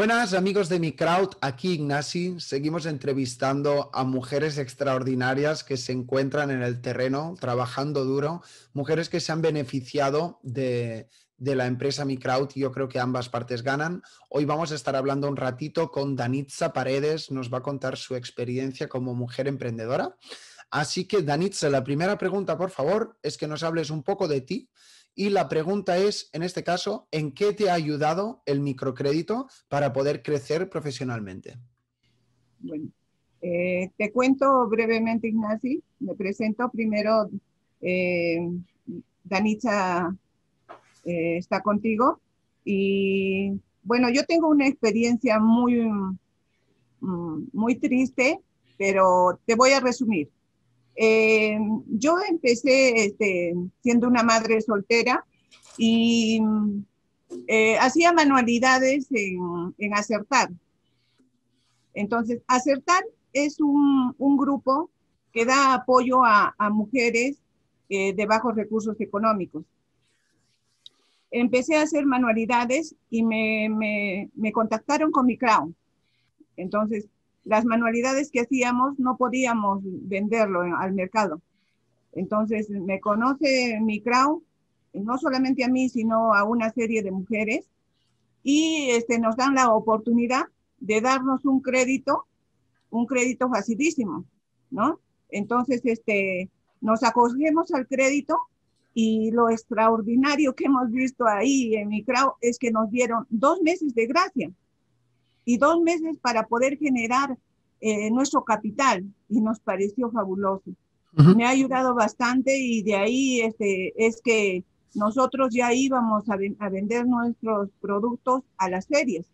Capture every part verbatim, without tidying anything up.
Buenas amigos de Mi Crowd, aquí Ignasi. Seguimos entrevistando a mujeres extraordinarias que se encuentran en el terreno trabajando duro, mujeres que se han beneficiado de, de la empresa Mi Crowd y yo creo que ambas partes ganan. Hoy vamos a estar hablando un ratito con Danitza Paredes, nos va a contar su experiencia como mujer emprendedora. Así que Danitza, la primera pregunta, por favor, es que nos hables un poco de ti. Y la pregunta es, en este caso, ¿en qué te ha ayudado el microcrédito para poder crecer profesionalmente? Bueno, eh, te cuento brevemente, Ignasi. Me presento primero. eh, Danitza eh, está contigo. Y bueno, yo tengo una experiencia muy, mm, muy triste, pero te voy a resumir. Eh, yo empecé este, siendo una madre soltera y eh, hacía manualidades en, en Acertar. Entonces, Acertar es un, un grupo que da apoyo a, a mujeres eh, de bajos recursos económicos. Empecé a hacer manualidades y me, me, me contactaron con Mi Crowd. Entonces, las manualidades que hacíamos no podíamos venderlo en, al mercado. Entonces, me conoce Mi Crowd, no solamente a mí, sino a una serie de mujeres, y este, nos dan la oportunidad de darnos un crédito, un crédito facilísimo, ¿no? Entonces, este, nos acogemos al crédito y lo extraordinario que hemos visto ahí en Mi Crowd es que nos dieron dos meses de gracia y dos meses para poder generar eh, nuestro capital y nos pareció fabuloso. Uh-huh. Me ha ayudado bastante y de ahí este, es que nosotros ya íbamos a, a vender nuestros productos a las ferias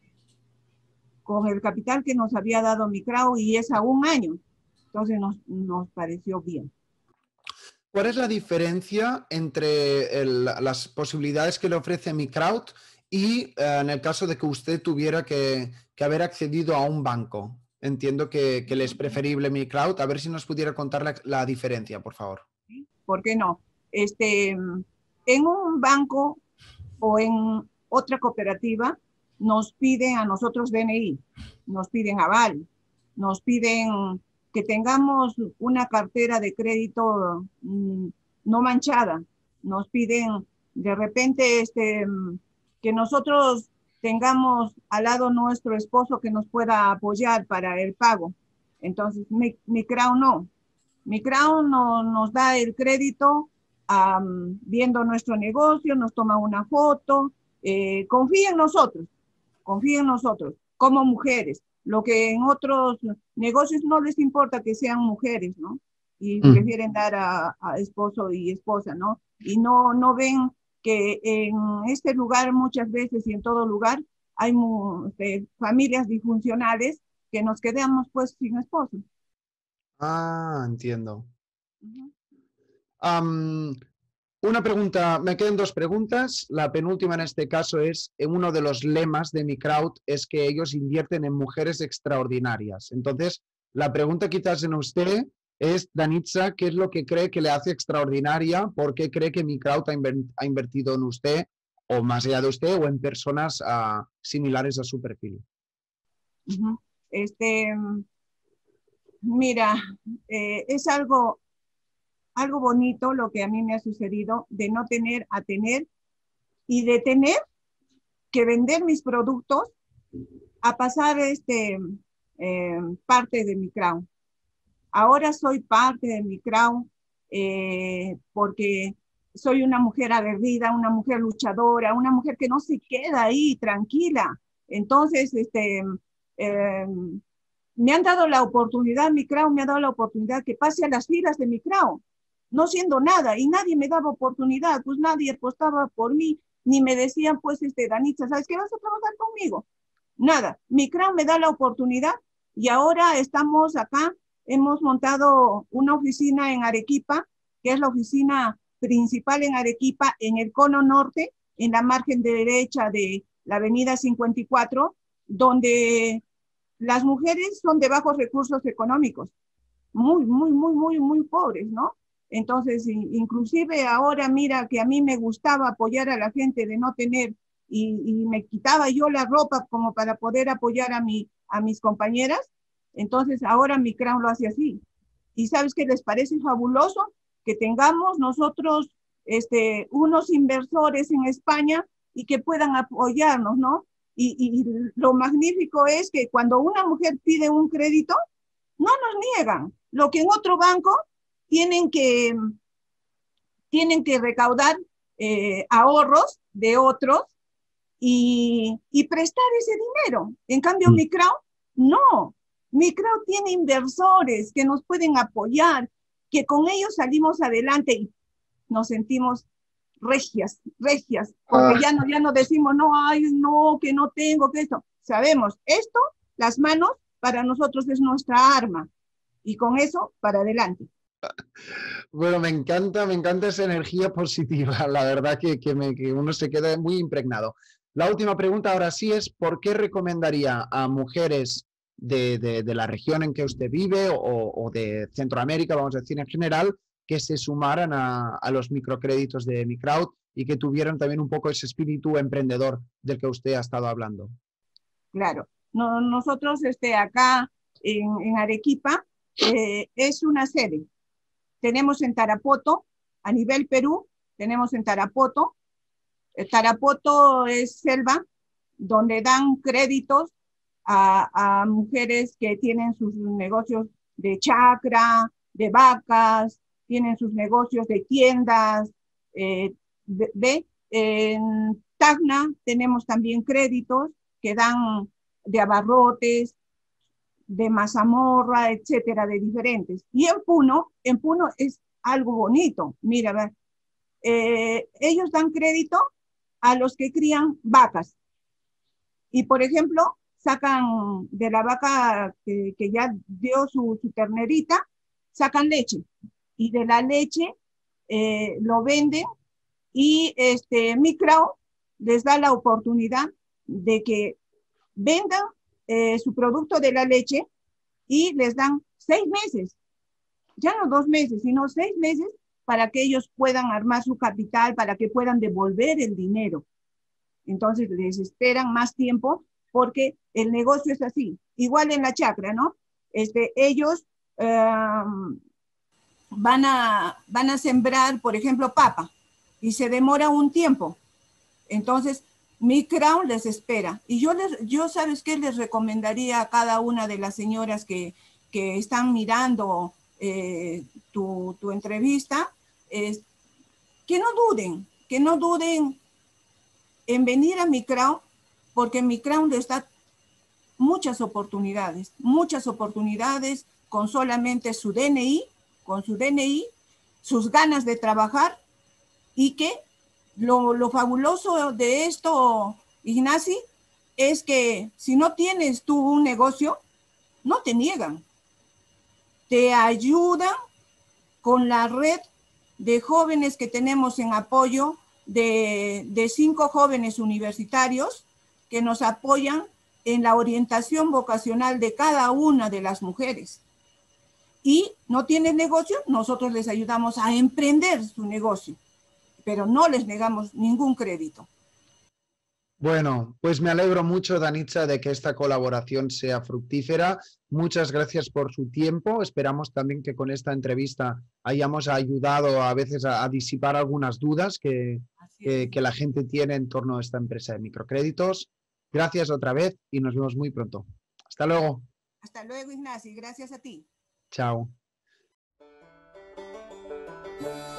con el capital que nos había dado Mi Crowd y es a un año. Entonces nos, nos pareció bien. ¿Cuál es la diferencia entre el, las posibilidades que le ofrece Mi Crowd y eh, en el caso de que usted tuviera que, que haber accedido a un banco? Entiendo que, que le es preferible Mi Crowd. A ver si nos pudiera contar la, la diferencia, por favor. ¿Por qué no? Este, en un banco o en otra cooperativa nos piden a nosotros D N I, nos piden aval, nos piden que tengamos una cartera de crédito mmm, no manchada, nos piden de repente este, que nosotros tengamos al lado nuestro esposo que nos pueda apoyar para el pago. Entonces, Mi, Mi Crowd no. Mi Crowd no, nos da el crédito um, viendo nuestro negocio, nos toma una foto, eh, confía en nosotros, confía en nosotros como mujeres, lo que en otros negocios no les importa que sean mujeres, ¿no? Y mm. prefieren dar a, a esposo y esposa, ¿no? Y no, no ven que en este lugar muchas veces y en todo lugar hay eh, familias disfuncionales que nos quedamos pues sin esposo. Ah, entiendo. Uh-huh. Um, una pregunta, me quedan dos preguntas. La penúltima en este caso es, en uno de los lemas de Mi Crowd es que ellos invierten en mujeres extraordinarias. Entonces, la pregunta quizás en usted es, Danitza, ¿qué es lo que cree que le hace extraordinaria? ¿Por qué cree que Mi Crowd ha, inver- ha invertido en usted, o más allá de usted, o en personas uh, similares a su perfil? Uh-huh. Este... Mira, eh, es algo, algo bonito lo que a mí me ha sucedido de no tener a tener y de tener que vender mis productos a pasar este, eh, parte de Mi Crowd. Ahora soy parte de Mi Crowd eh, porque soy una mujer aguerrida, una mujer luchadora, una mujer que no se queda ahí tranquila. Entonces, este... Eh, me han dado la oportunidad, Mi Crowd me ha dado la oportunidad que pase a las filas de Mi Crowd, no siendo nada, y nadie me daba oportunidad, pues nadie apostaba por mí, ni me decían, pues, este, Danitza, ¿sabes qué vas a trabajar conmigo? Nada, Mi Crowd me da la oportunidad, y ahora estamos acá, hemos montado una oficina en Arequipa, que es la oficina principal en Arequipa, en el cono norte, en la margen derecha de la avenida cincuenta y cuatro, donde las mujeres son de bajos recursos económicos, muy, muy, muy, muy, muy pobres, ¿no? Entonces, inclusive ahora mira que a mí me gustaba apoyar a la gente de no tener y, y me quitaba yo la ropa como para poder apoyar a, mi, a mis compañeras. Entonces ahora mi Crown lo hace así. ¿Y sabes qué les parece fabuloso? Que tengamos nosotros este, unos inversores en España y que puedan apoyarnos, ¿no? Y, y lo magnífico es que cuando una mujer pide un crédito, no nos niegan. Lo que en otro banco tienen que, tienen que recaudar eh, ahorros de otros y, y prestar ese dinero. En cambio, mi Crown, no. Mi Crown tiene inversores que nos pueden apoyar, que con ellos salimos adelante y nos sentimos regias, regias, porque ah. ya, no, ya no decimos, no, ay, no, que no tengo, que esto. Sabemos, esto, las manos, para nosotros es nuestra arma. Y con eso, para adelante. Bueno, me encanta, me encanta esa energía positiva. La verdad que, que, me, que uno se queda muy impregnado. La última pregunta ahora sí es, ¿por qué recomendaría a mujeres de, de, de la región en que usted vive o, o de Centroamérica, vamos a decir en general, que se sumaran a, a los microcréditos de Microwd y que tuvieran también un poco ese espíritu emprendedor del que usted ha estado hablando? Claro. No, nosotros este, acá en, en Arequipa eh, es una sede. Tenemos en Tarapoto, a nivel Perú, tenemos en Tarapoto. El Tarapoto es selva, donde dan créditos a, a mujeres que tienen sus negocios de chacra, de vacas, tienen sus negocios de tiendas. Eh, de, de, en Tacna tenemos también créditos que dan de abarrotes, de mazamorra, etcétera, de diferentes. Y en Puno, en Puno es algo bonito. Mira, eh, ellos dan crédito a los que crían vacas. Y, por ejemplo, sacan de la vaca que, que ya dio su, su ternerita, sacan leche. Y de la leche eh, lo venden y este, Microwd les da la oportunidad de que vendan eh, su producto de la leche y les dan seis meses, ya no dos meses, sino seis meses para que ellos puedan armar su capital, para que puedan devolver el dinero. Entonces les esperan más tiempo porque el negocio es así. Igual en la chacra, ¿no? Este, ellos eh, van, a, van a sembrar, por ejemplo, papa y se demora un tiempo. Entonces, Microwd les espera. Y yo, les, yo ¿sabes qué? Les recomendaría a cada una de las señoras que, que están mirando eh, tu, tu entrevista, es que no duden, que no duden en venir a Microwd, porque en Microwd está muchas oportunidades, muchas oportunidades con solamente su D N I, con su D N I, sus ganas de trabajar y que Lo, lo fabuloso de esto, Ignasi, es que si no tienes tú un negocio, no te niegan. Te ayudan con la red de jóvenes que tenemos en apoyo, de, de cinco jóvenes universitarios que nos apoyan en la orientación vocacional de cada una de las mujeres. Y no tienen negocio, nosotros les ayudamos a emprender su negocio, pero no les negamos ningún crédito. Bueno, pues me alegro mucho, Danitza, de que esta colaboración sea fructífera. Muchas gracias por su tiempo. Esperamos también que con esta entrevista hayamos ayudado a veces a, a disipar algunas dudas que, que, que la gente tiene en torno a esta empresa de microcréditos. Gracias otra vez y nos vemos muy pronto. Hasta luego. Hasta luego, Ignasi. Gracias a ti. Chao.